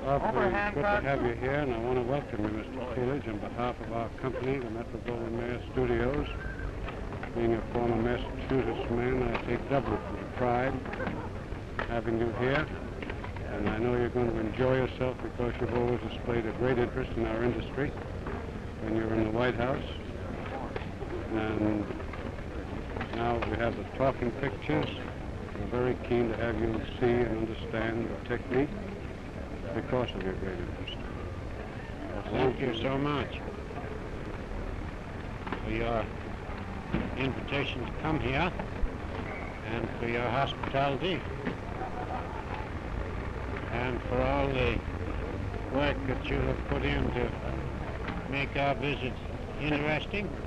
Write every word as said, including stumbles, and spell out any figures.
awfully good to have you here, and I want to welcome you, Mister Coolidge, on behalf of our company, the Metro Goldwyn Mayor Studios. Being a former Massachusetts man, I take double pride having you here, and I know you're going to enjoy yourself because you've always displayed a great interest in our industry when you're in the White House. And now we have the talking pictures. We're very keen to have you see and understand the technique because of your great interest. Well, thank you so much for your invitation to come here and for your hospitality and for all the work that you have put in to make our visit interesting.